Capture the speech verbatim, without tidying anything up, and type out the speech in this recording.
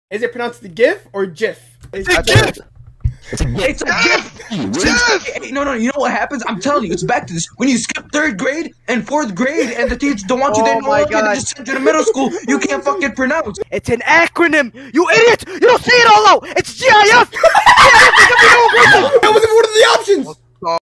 Is it pronounced GIF or JIF? It's a GIF! It's a GIF! It's a GIF! GIF! No, no, you know what happens? I'm telling you, it's back to this. When you skip third grade and fourth grade and the teachers don't want you Oh there no my longer, they God. just send you to middle school, you can't fucking pronounce. It's an acronym! You idiot! You don't see it all out! It's G I F! That wasn't one of the options!